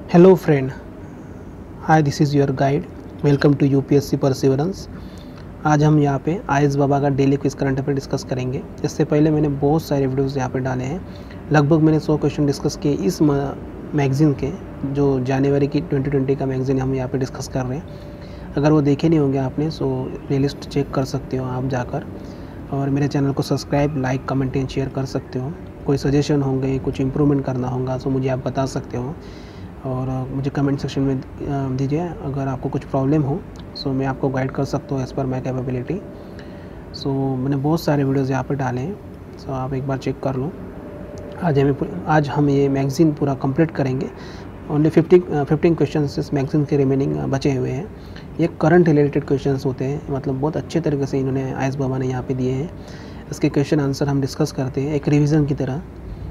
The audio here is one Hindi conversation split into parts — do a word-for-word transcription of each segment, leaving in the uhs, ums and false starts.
Hello friend, hi this is your guide. Welcome to U P S C Perseverance. आज हम यहाँ पे आयस बाबा का daily quiz current affair discuss करेंगे। इससे पहले मैंने बहुत सारे वीडियोस यहाँ पे डाले हैं। लगभग मैंने सौ क्वेश्चन डिस्कस किए इस मैगज़ीन के, जो जनवरी की ट्वेंटी ट्वेंटी का मैगज़ीन हम यहाँ पे डिस्कस कर रहे हैं। अगर वो देखे नहीं होंगे आपने सो प्लेलिस्ट चेक कर सकते हो आप जाकर, और मेरे चैनल को subscribe, like, comment and share कर सकते हो। कोई सजेशन होंगे, कुछ इम्प्रूवमेंट करना होगा तो मुझे आप बता सकते हो, और मुझे कमेंट सेक्शन में दीजिए। अगर आपको कुछ प्रॉब्लम हो सो मैं आपको गाइड कर सकता हूँ एज़ पर माई कैपेबिलिटी। सो मैंने बहुत सारे वीडियोज़ यहाँ पे डाले हैं, सो आप एक बार चेक कर लो। आज हमें आज हम ये मैगज़ीन पूरा कंप्लीट करेंगे। ओनली फिफ्टीन फिफ्टीन क्वेश्चन इस मैगज़ीन के रिमेनिंग बचे हुए हैं। ये करंट रिलेटेड क्वेश्चंस होते हैं, मतलब बहुत अच्छे तरीके से इन्होंने आयस बाबा ने यहाँ पे दिए हैं। इसके क्वेश्चन आंसर हम डिस्कस करते हैं एक रिवीजन की तरह,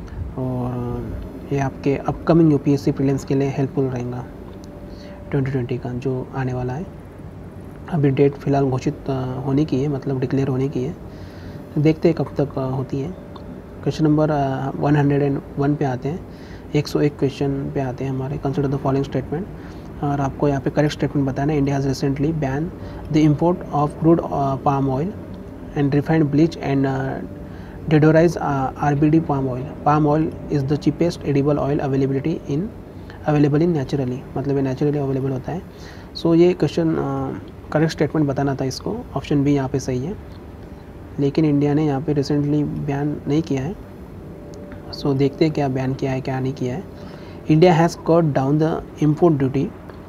और ये आपके अपकमिंग यूपीएससी प्रीलिम्स के लिए हेल्पफुल रहेगा। ट्वेंटी ट्वेंटी का जो आने वाला है, अभी डेट फ़िलहाल घोषित होने की है, मतलब डिक्लेयर होने की है। देखते हैं कब तक होती है। Question number one hundred and one पे आते हैं, एक सौ एक क्वेश्चन पे आते हैं हमारे। कंसिडर द फॉलोइंग स्टेटमेंट, और आपको यहाँ पे करेक्ट स्टेटमेंट बताना है। India has recently ban the import of crude palm oil and refined bleach and deodorize uh, R B D palm oil. Palm oil is the cheapest edible oil availability in available in naturally, मतलब ये नेचुरली अवेलेबल होता है। सो so, ये क्वेश्चन करेक्ट स्टेटमेंट बताना था इसको। ऑप्शन बी यहाँ पे सही है, लेकिन इंडिया ने यहाँ पे रिसेंटली बैन नहीं किया है। सो so, देखते हैं क्या बैन किया है क्या नहीं किया है। India has cut down the import duty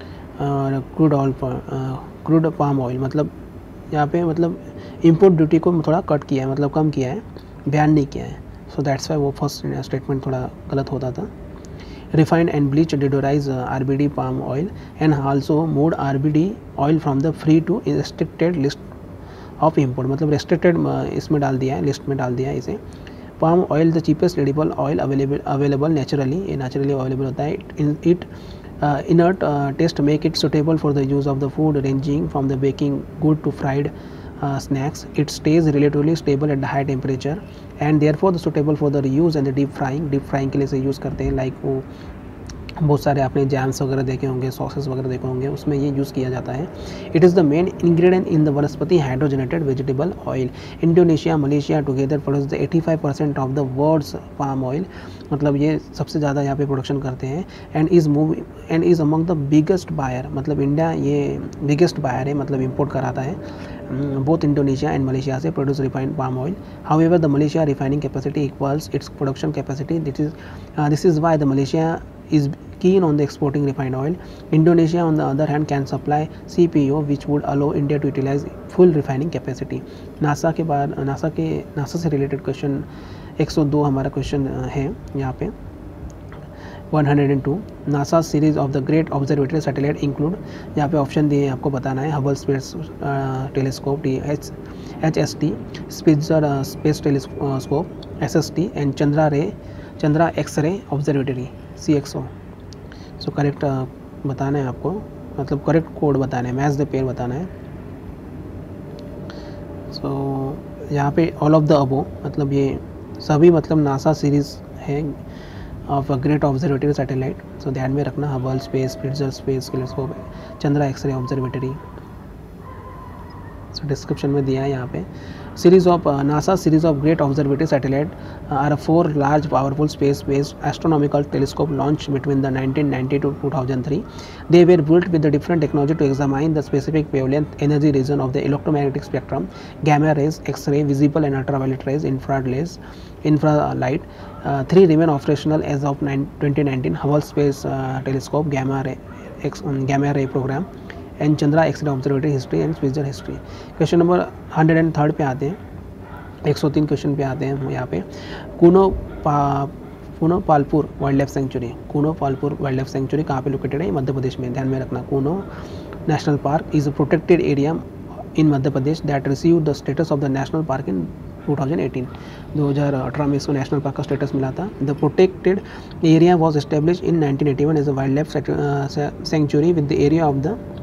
crude oil crude palm oil, मतलब यहाँ पे मतलब इम्पोर्ट ड्यूटी को थोड़ा कट किया है, मतलब कम किया है, बयान नहीं किया है। सो दैट्स वाई वो फर्स्ट स्टेटमेंट थोड़ा गलत होता था। Refined and bleach deodorize R B D palm oil and also mood R B D oil from the free to restricted list of import, मतलब रिस्ट्रिक्टेड इसमें डाल दिया है, लिस्ट में डाल दिया है इसे। Palm oil the cheapest edible oil available available naturally, ये नेचुरली अवेलेबल होता है। It inert taste make it suitable for the use of the food ranging from the baking good to fried Uh, snacks. It stays relatively stable at the high temperature and therefore the suitable for the reuse and the deep frying. deep frying के लिए से यूज़ करते हैं, लाइक like वो बहुत सारे आपने जैम्स वगैरह देखे होंगे, सॉसेस वगैरह देखे होंगे, उसमें ये यूज़ किया जाता है। It is the main ingredient in the vanaspati hydrogenated vegetable oil. Indonesia, Malaysia together produce the eighty five percent of the world's palm oil, मतलब ये सबसे ज़्यादा यहाँ पे प्रोडक्शन करते हैं। And is move and is among the biggest buyer, मतलब इंडिया ये बिगेस्ट बायर है, मतलब इम्पोर्ट कराता है both Indonesia and Malaysia से produce refined palm oil. However, the Malaysia refining capacity equals its production capacity. This is uh, this is why the Malaysia is keen on the exporting refined oil. Indonesia, on the other hand, can supply C P O, which would allow India to utilize full refining capacity. NASA के बाद NASA के NASA से related question एक सौ दो हमारा question है यहाँ पे। One hundred two, NASA series of the great observatory satellite include, यहाँ पे ऑप्शन दिए हैं आपको बताना है। Hubble space telescope T H H S T, Spitzer space telescope S S T, and Chandra ray Chandra X ray observatory C X O. So correct बताना है आपको, मतलब करेक्ट कोड बताना है, मैच द पेयर बताना है। सो so, यहाँ पे ऑल ऑफ द अबो, मतलब ये सभी मतलब नासा सीरीज़ है of a great observatory satellite. So ध्यान में रखना, Hubble space, Spitzer space telescope, Chandra X ray observatory. So description में दिया है यहाँ पे। Series of NASA series of great observatory satellite are four large powerful space based astronomical telescope launch between the nineteen ninety two two thousand three. They were built with the different technology to examine the specific wavelength energy region of the electromagnetic spectrum: gamma rays, X-ray, visible and ultraviolet rays, infrared rays, infralight. Uh, three remain operational as of twenty nineteen: Hubble Space uh, Telescope, Gamma Ray, X, um, Gamma Ray Program, and Chandra X ray observatory history and Spitzer history. Question number hundred and third पे आते हैं, एक सौ तीन क्वेश्चन पे आते हैं हम यहाँ पे। कूनो पा Kuno Palpur wildlife sanctuary, Kuno Palpur wildlife sanctuary कहाँ पे लोकेटेड है? मध्य प्रदेश में, ध्यान में रखना। Kuno national park is a protected area in Madhya Pradesh that receive the status of the national park in two thousand eighteen. दो हज़ार अठारह में इसको नेशनल पार्क का स्टेटस मिला था। The protected area was establish in nineteen eighty one as a wildlife sanctuary with the area of the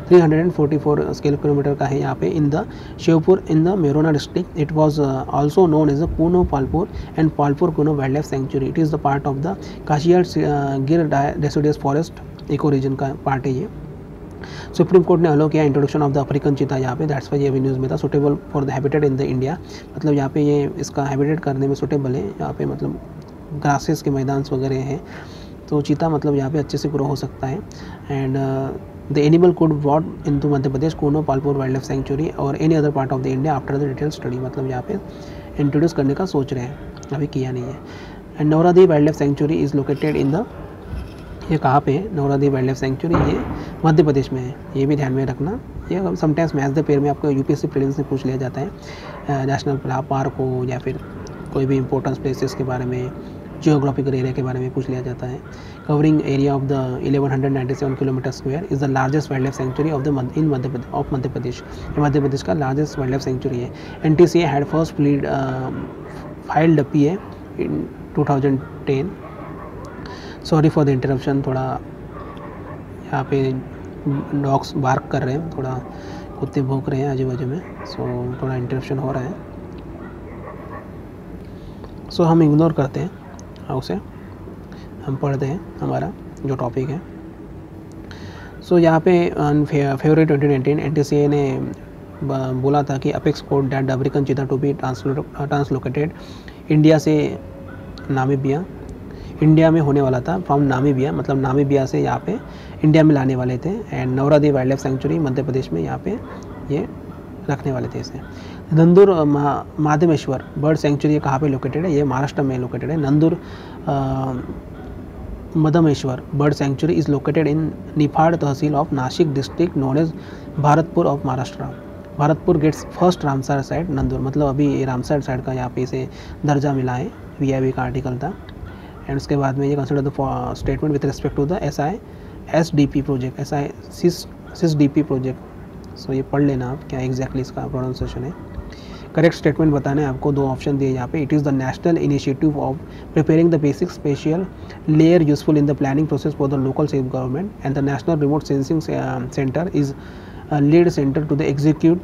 three hundred forty four square kilometre का है यहाँ पे in the Shivpur in the Morena district. It was also known as the Kuno Palpur and Palpur Kuno wildlife sanctuary. It is the part of the Kathiawar Gir deciduous forest eco region का पार्ट है ये. सुप्रीम कोर्ट ने अलो किया इंट्रोडक्शन ऑफ द अफ्रीकन चीता यहाँ पे. दैट्स वाई ये भी न्यूज़ में था. Suitable for the habitat in the India, मतलब यहाँ पे ये इसका हैबिटेट करने में सुटेबल है. यहाँ पे मतलब ग्रासेस के मैदान वगैरह हैं, तो चीता मतलब यहाँ पे अच्छे से ग्रो हो सकता है. And the animal could brought into Madhya Pradesh Kuno Palpur wildlife sanctuary और any other part of the India after the detail study. मतलब यहाँ पे इंट्रोड्यूस करने का सोच रहे हैं, अभी किया नहीं है. And Nauradehi wildlife sanctuary is located in the, ये कहाँ पे है नौरादी वाइल्ड लाइफ सेंचुरी? ये मध्य प्रदेश में है, ये भी ध्यान में रखना. ये समटाइम्स मैच द पेयर में आपको यूपीएससी प्रीलिम्स में पूछ लिया जाता है. नेशनल पार्क हो या फिर कोई भी इंपॉर्टेंस प्लेसेस के बारे में, जियोग्राफिकल एरिया के बारे में पूछ लिया जाता है. Covering area of the eleven ninety seven kilometre square is the largest wildlife sanctuary of the in Madhya Pradesh of Madhya Pradesh. ये मध्य प्रदेश का लार्जेस्ट वाइल्ड लाइफ सेंचुरी है. N T C A had first plead filed P A in two thousand ten. Sorry for the interruption, थोड़ा यहाँ पे डॉग्स बार्क कर रहे हैं, थोड़ा कुत्ते भौंक रहे हैं आजू बाजू में, सो so, थोड़ा इंटरप्शन हो रहा है. सो so, हम इग्नोर करते हैं उसे, हम पढ़ते हैं हमारा जो टॉपिक है. सो so, यहाँ पे फरवरी twenty nineteen N T C A ने बोला था कि apex court that the African cheetah to be translocated India से नामीबिया, इंडिया में होने वाला था फ्रॉम नामीबिया, मतलब नामीबिया से यहाँ पे इंडिया में लाने वाले थे. And Nauradehi wildlife sanctuary Madhya Pradesh में यहाँ पे ये रखने वाले थे इसे. नंदुर माधवेश्वर बर्ड सेंचुरी कहाँ पे लोकेटेड है? ये महाराष्ट्र में लोकेटेड है. Nandur Madhmeshwar bird sanctuary is located in Niphad tehsil of Nashik district known as Bharatpur of Maharashtra. Bharatpur gets first Ramsar site Nandur, मतलब अभी रामसर साइट का यहाँ पे इसे दर्जा मिला है, वी आई बी का आर्टिकल था. एंड उसके बाद में ये consider the statement with respect to the S I S D P project, S I sis sis D P project. So ये पढ़ लेना आप क्या एग्जैक्टली इसका प्रोनाउंसिएशन है. करेक्ट स्टेटमेंट बताना है आपको. दो ऑप्शन दिए यहाँ पे. It is the national initiative of preparing the basic special layer useful in the planning process for the local self government and the national remote sensing centre is lead centre to the execute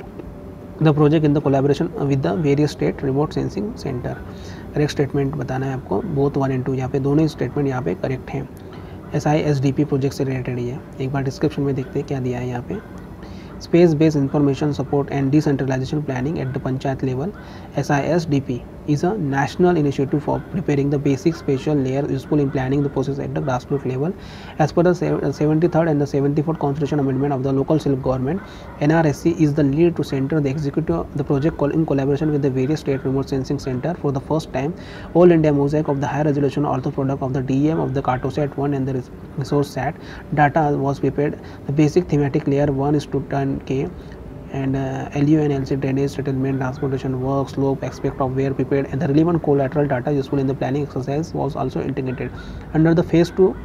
the project in the collaboration with the various state remote sensing centre. Correct statement बताना है आपको. बोथ वन एंड टू यहाँ पे दोनों ही स्टेटमेंट यहाँ पे करेक्ट हैं. S I S D P project से रिलेटेड ही है. एक बार डिस्क्रिप्शन में देखते हैं क्या दिया है यहाँ पे. Space based information support and decentralization planning at the panchayat level. S I S D P is a national initiative for preparing the basic spatial layer useful in planning the process at the grassroots level. As per the seventy-third and the seventy-fourth constitution amendment of the local self government, N R S C is the lead to center the executive of the project in collaboration with the various state remote sensing center. For the first time, all India mosaic of the high resolution ortho product of the D E M of the Cartosat one and the resource sat data was prepared. The basic thematic layer one is to turn K and uh, L U and L C drainage, settlement, transportation work, slope, aspect of where prepared, and the relevant collateral data useful in the planning exercise was also integrated. Under the phase two,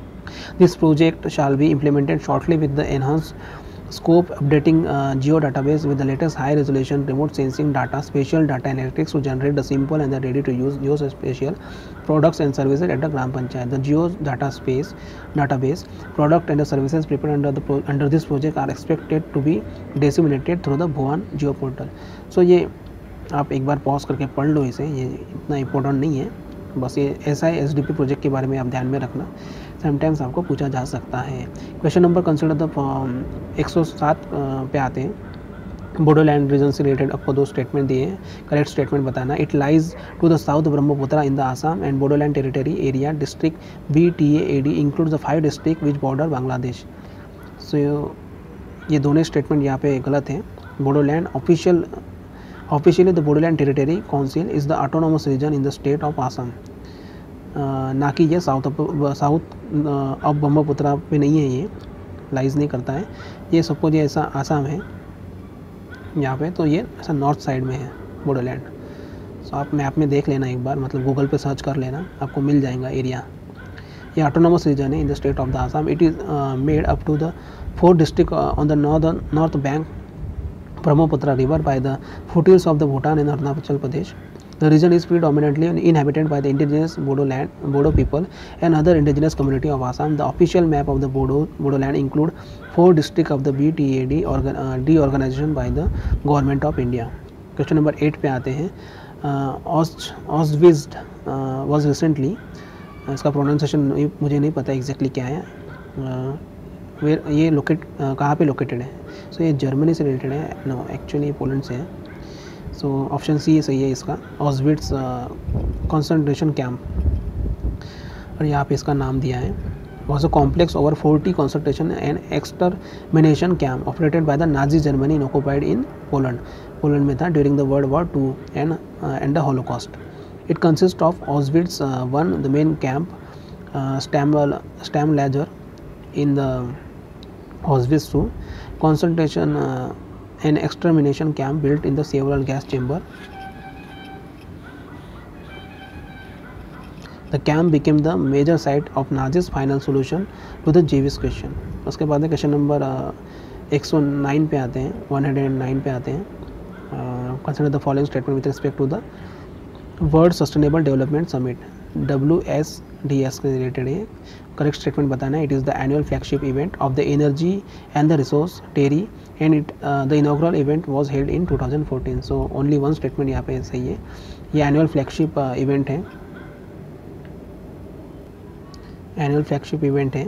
this project shall be implemented shortly with the enhanced scope, updating uh, geo database with the latest high resolution remote sensing data, spatial data analytics to generate the simple and the ready to use geospatial products and services at the gram panchayat. The geo data space database product and the services prepared under the pro, under this project are expected to be disseminated through the Bhuvan geo portal. So ये आप एक बार पॉज करके पढ़ लो इसे, ये इतना इम्पोर्टेंट नहीं है. बस ये S I S D P project के बारे में आप ध्यान में रखना, समटाइम्स आपको पूछा जा सकता है. क्वेश्चन नंबर कंसिडर द एक सौ सात पे आते हैं. बोडोलैंड रीजन से रिलेटेड आपको दो स्टेटमेंट दिए हैं. करेक्ट स्टेटमेंट बताना. It lies to the south Brahmaputra in the Assam and Bodoland territory area district B T A A D include the five district which border Bangladesh. So ये दोनों स्टेटमेंट यहाँ पे गलत हैं. Bodoland official officially the Bodoland territory council is the autonomous region in the state of Assam, ना कि ये साउथ साउथ ऑफ ब्रह्मपुत्र पे नहीं है, ये लाइज नहीं करता है. ये सपोज ये ऐसा आसाम है यहाँ पे, तो ये ऐसा नॉर्थ साइड में है बोडोलैंड. सो आप मैप में देख लेना एक बार, मतलब गूगल पे सर्च कर लेना, आपको मिल जाएगा एरिया. ये ऑटोनोमस रीजन है in the state of the Assam. It is made up to the four district on the northern north bank Brahmaputra river by the foothills of the Bhutan and Arunachal Pradesh. The region is predominantly inhabited by the indigenous Bodo land, Bodo people and other indigenous community of Assam. The official map of the Bodo, Bodo land include four districts of the B T A D organ, uh, deorganization by the government of India. Question number eight पे आते हैं. Ost Ostwizd was recently, इसका प्रोनाउंसिएशन मुझे नहीं पता एग्जैक्टली क्या है. वेयर ये लोकेट कहाँ पे लोकेटेड है? सो ये जर्मनी से रिलेटेड है. नो, एक्चुअली पोलैंड से है. सो ऑप्शन सी सही है इसका, ऑस्विट्स कंसंट्रेशन कैंप. और यहाँ पे इसका नाम दिया है. Was a complex over forty concentration and extermination camp operated by the Nazi Germany in occupied in Poland. Poland में था during the world war two and and the Holocaust. It consist of Auschwitz one the main camp, Stammlager in the Auschwitz two concentration uh, and extermination camp built in the several gas chamber. The camp became the major site of Nazi's final solution to the Jewish question. उसके बाद में क्वेश्चन नंबर एक सौ नौ पे आते हैं, एक सौ नौ पे आते हैं. Consider the following statement with respect to the World Sustainable Development Summit. W S D S के रिलेटेड है. करेक्ट स्टेटमेंट बताना है. It is the annual flagship event of the energy and the resource TERI and it the inaugural event was held in two thousand fourteen. So only one statement यहाँ पे सही है. ये एनुअल फ्लैगशिप इवेंट है, एनुअल फ्लैगशिप इवेंट है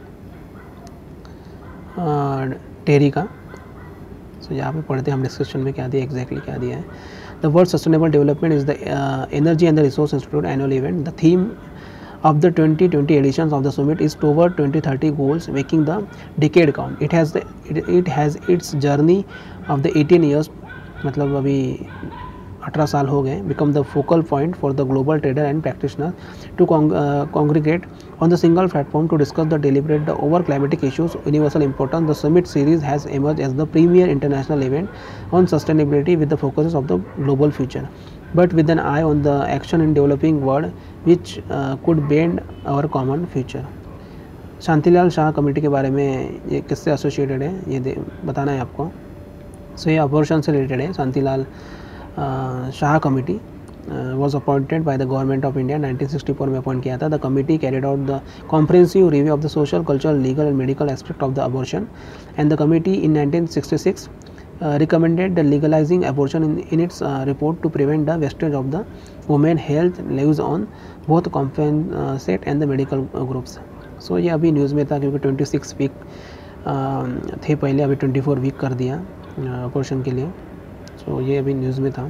टेरी का. सो so, यहाँ पे पढ़ते हैं हम डिस्कशन में क्या दिया, एग्जैक्टली क्या दिया है. The world sustainable development is the energy and the resource institute annual event. The theme of the twenty twenty editions of the summit is toward twenty thirty goals, making the decade count. It has the it, it has its journey of the eighteen years, मतलब अभी अठारह साल हो गए. Become the focal point for the global trader and practitioner to con uh, congregate on the single platform to discuss the deliberate the over climatic issues universal importance. The summit series has emerged as the premier international event on sustainability with the focuses of the global future, but with an eye on the action in developing world which uh, could bend our common future. Shantilal Shah committee के बारे में ये किससे एसोसिएटेड है ये दे बताना है आपको. सो so, ये अबॉर्शन से रिलेटेड है. Shantilal Shah committee was appointed by the government of India nineteen sixty four में अपॉइंट किया था. The committee carried out the comprehensive review of the social, cultural, legal and medical aspect of the abortion, and the committee in nineteen sixty six Uh, recommended the legalizing abortion in, in its uh, report to prevent the wastage of the women health lives on both compensate and the medical uh, groups. So ये अभी न्यूज़ में था क्योंकि ट्वेंटी सिक्स वीक uh, थे पहले, अभी ट्वेंटी फोर वीक कर दिया अबॉर्शन uh, के लिए. सो so, ये अभी न्यूज़ में था.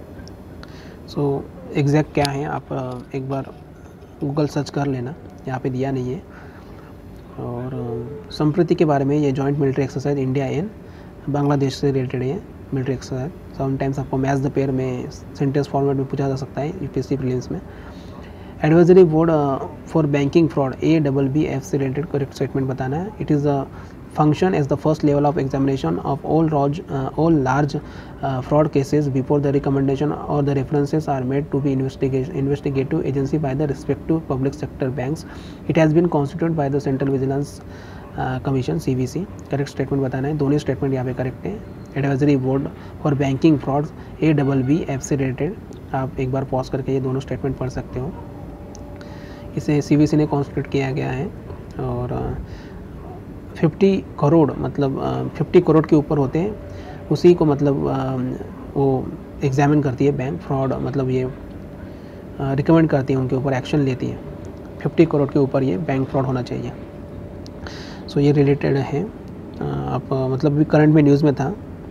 सो so, एग्जैक्ट क्या है आप uh, एक बार गूगल सर्च कर लेना, यहाँ पे दिया नहीं है. और uh, संप्रति के बारे में ये joint military exercise India and Bangladesh से रिलेटेड है मिलिट्री एक्सरसाइज. समटाइम्स आपको मैच द पेयर में सेंटेंस फॉर्मेट में पूछा जा सकता है यूपीएससी प्रीलिम्स में. Advisory board for banking fraud A double B F से रिलेटेड करेक्ट स्टेटमेंट बताना है. It is a function as the first level of examination of all rows all large fraud cases before the recommendation और the references are made to be investigative agency by the respective public sector banks. It has been constituted by the central vigilance commission C V C. Correct statement बताना है. दोनों स्टेटमेंट यहाँ पे करेक्ट है. Advisory board for banking fraud A double B F से रिलेटेड आप एक बार पॉज करके ये दोनों स्टेटमेंट पढ़ सकते हो. इसे सी वी सी ने कॉन्स्टिट्यूट किया गया है. और फिफ्टी करोड़ मतलब फिफ्टी करोड़ के ऊपर होते हैं उसी को मतलब आ, वो एग्जामिन करती है बैंक. फ्रॉड मतलब ये रिकमेंड करती है, उनके ऊपर एक्शन लेती है. फिफ्टी करोड़ के ऊपर ये बैंक फ्रॉड होना चाहिए. सो so, ये रिलेटेड है. आप मतलब भी करंट में न्यूज़ में था.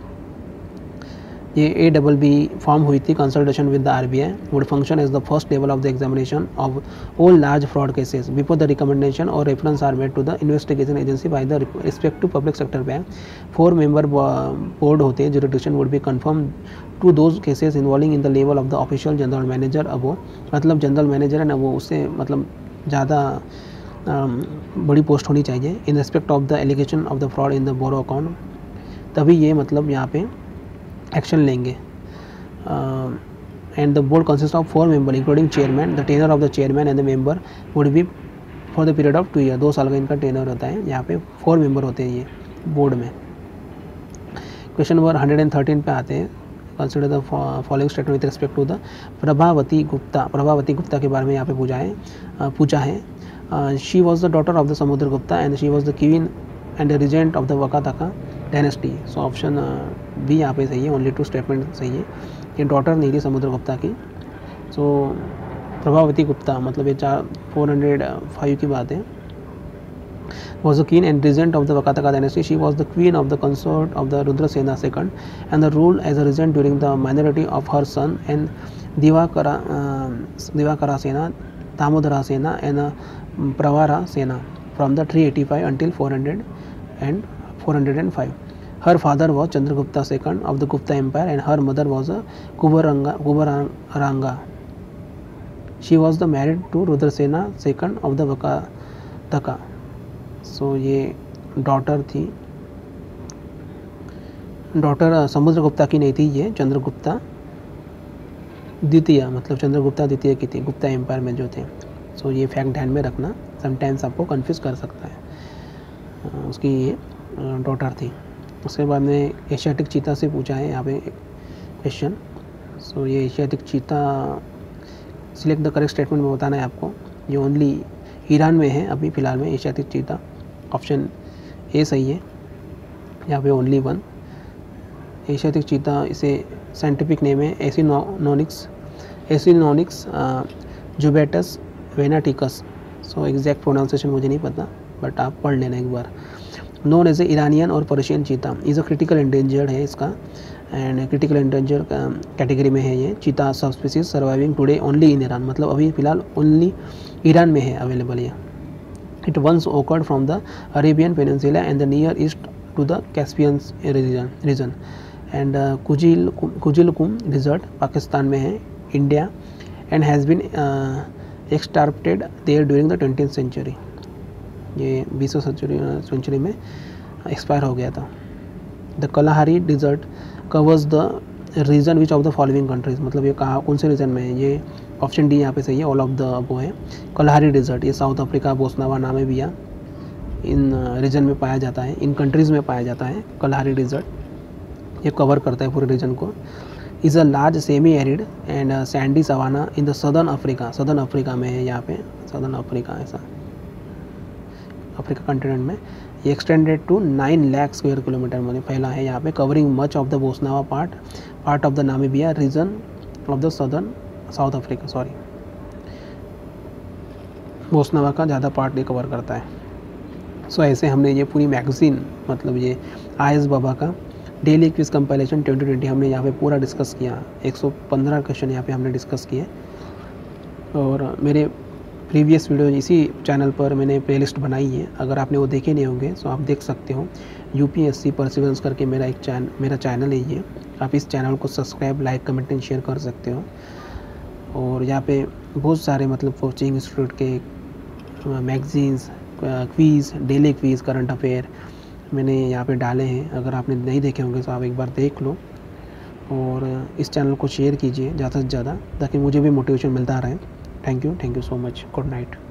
ये ए डबल बी फॉर्म हुई थी consultation with the RBI would function as the first level of the examination of all large fraud cases before the recommendation और reference are made to the investigation agency by the respective public sector bank. Four member board होते हैं. Jurisdiction would be confirm to those cases involving in the level of the official general manager. अब वो मतलब जनरल मैनेजर है ना, वो उससे मतलब ज़्यादा Um, बड़ी पोस्ट होनी चाहिए in respect of the allegation of the fraud in the borrow account. तभी ये मतलब यहाँ पे एक्शन लेंगे. And the board consist of four member including chairman. The tenure of the chairman and the member would be for the period of two year. दो साल का इनका टेनर होता है. यहाँ पे फोर मेंबर होते हैं ये बोर्ड में. Question number hundred and thirteen पे आते हैं. Consider the following statement with respect to the Prabhavati Gupta. Prabhavati Gupta के बारे में यहाँ पे पूछा है पूछा है she was the daughter of the Samudra Gupta and she was the queen and the regent of the Vakataka dynasty. So option B यहाँ पे सही है, ओनली टू स्टेटमेंट सही है। ये डॉटर नहीं थी समुद्र गुप्ता की। सो प्रभावती गुप्ता मतलब ये चार फोर हंड्रेड फाइव की बात है। was the king and regent of the Vakataka dynasty. She was the queen of the consort of the Rudrasena second and the ruled as a regent during the minority of her son and Divakara, uh, Divakara Sena, Damodara Sena and uh, Pravara Sena from the three eighty-five until four hundred and four hundred five. Her father was Chandragupta second of the Gupta Empire and her mother was a Kubaranga, Kubaranga. She was the married to Rudrasena second of the Vakataka. So so, ये डॉटर थी, डॉटर समुद्रगुप्ता की नहीं थी, ये चंद्रगुप्ता द्वितीय मतलब चंद्रगुप्ता द्वितीय की थी गुप्ता एम्पायर में जो थे। सो so, ये फैक्ट ध्यान में रखना, समटाइम्स आपको कंफ्यूज कर सकता है। उसकी ये डॉटर थी। उसके बाद में एशियाटिक चीता से पूछा है यहाँ पे क्वेश्चन। सो so, ये Asiatic cheetah select the correct statement में बताना है आपको। ये ओनली ईरान में है अभी फ़िलहाल में एशियाटिक चीता। ऑप्शन ए सही है यहाँ पे, ओनली वन। एशियाटिक चीता इसे साइंटिफिक नेम है Acinonyx Acinonyx jubatus venaticus. So exact pronunciation मुझे नहीं पता, बट आप पढ़ लेना एक बार। नोन एज ए ईरानियन और Persian cheetah is a critical endangered है इसका, एंड क्रिटिकल एंडेंजर कैटेगरी में है ये। Cheetah subspecies surviving today only in Iran, मतलब अभी फ़िलहाल ओनली ईरान में है अवेलेबल ये। It once occurred from the Arabian peninsula and the near east to the Caspian region region and Kyzyl Kyzylkum desert Pakistan में है, India, and has been extirpated there during the twenty century. ये बीसवीं सेंचुरी सेंचुरी में एक्सपायर हो गया था। The Kalahari desert covers the region which of the following countries, मतलब ये कहाँ कौन से रीजन में है। ये ऑप्शन डी यहाँ पे सही है, ऑल ऑफ द अबो है। कलाहारी डिजर्ट ये साउथ अफ्रीका, बोस्निया, नामीबिया इन रीजन में पाया जाता है, इन कंट्रीज़ में पाया जाता है कलाहारी डिजर्ट। ये कवर करता है पूरे रीजन को। Is a large semi arid and sandy savanna in the southern Africa, southern Africa में है यहाँ पे, सदर्न अफ्रीका ऐसा अफ्रीका कंटिनेंट में। ये extended to nine lakh square kilometre में फैला है यहाँ पे, covering much of the Bosnia part part of the Namibia region of the southern South Africa, sorry Bosnia का ज़्यादा पार्ट ये कवर करता है। सो so, ऐसे हमने ये पूरी मैगज़ीन मतलब ये आयस बाबा का daily quiz compilation twenty twenty हमने यहाँ पे पूरा डिस्कस किया। एक सौ पंद्रह क्वेश्चन यहाँ पे हमने डिस्कस किए, और मेरे प्रीवियस वीडियो इसी चैनल पर मैंने प्लेलिस्ट बनाई है, अगर आपने वो देखे नहीं होंगे तो आप देख सकते हो। यूपीएससी परसिवरेंस करके मेरा एक चैन मेरा चैनल है ये, आप इस चैनल को subscribe, like, comment and share कर सकते हो। और यहाँ पे बहुत सारे मतलब कोचिंग इंस्टीट्यूट के magazines, quiz, daily quiz, current affair मैंने यहाँ पे डाले हैं। अगर आपने नहीं देखे होंगे तो आप एक बार देख लो, और इस चैनल को शेयर कीजिए ज़्यादा से ज़्यादा, ताकि मुझे भी मोटिवेशन मिलता रहे। Thank you thank you so much. Good night.